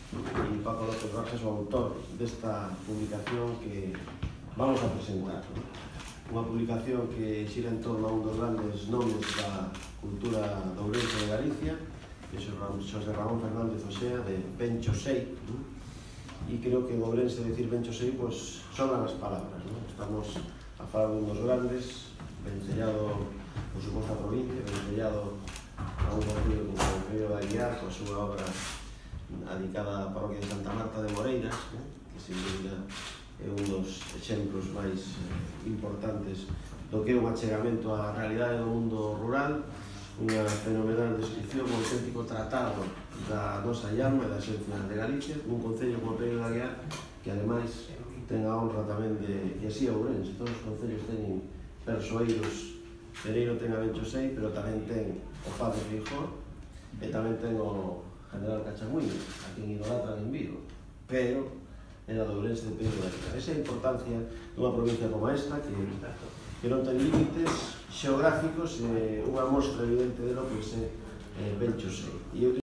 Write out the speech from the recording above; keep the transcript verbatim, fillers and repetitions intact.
e Paco López Borges, o autor desta publicación que vamos a presentar. Unha publicación que xira en torno a un dos grandes nomes da cultura de Ourense de Galicia, que é Xosé Ramón Fernández Oxea, de Benchosei. E creo que en Ourense decir Benchosei pues, sobran as palabras, ¿no? Estamos a falar dun dos grandes, vencellado, por suposto, a provincia, vencellado a un concello como o Concello de Aguiar, coa súa obra dedicada á parroquia de Santa Marta de Moreiras, ¿no? Que sin dúvida é un dos exemplos máis importantes do que é un achegamento á realidade do mundo rural, unha fenomenal descripción, un auténtico tratado da nosa llama e das esencias de Galicia, un concello como Peio de Aguiar, que ademais ten a honra tamén de, e así a Ourense, todos os concellos teñen persoeiros. Pereiro ten a Benchosei, pero tamén ten o Padre Feijóo e tamén ten o General Cachamuiño, a quen idolatran en Vigo, pero era de Ourense de Peio de Aguiar. Esa é a importancia dunha provincia como esta, que, que non ten límites xeográficos e unha mostra evidente de lo que é Benchosei.